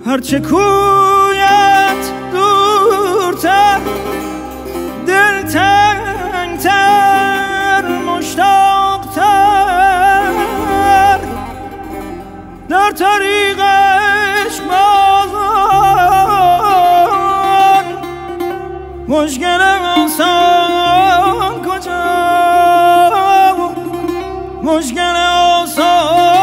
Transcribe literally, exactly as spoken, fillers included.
هرچه کویت دورتر دلتنگتر مشتاقتر در طریق عشق بازان مشکل آسان کجا مشکل آسان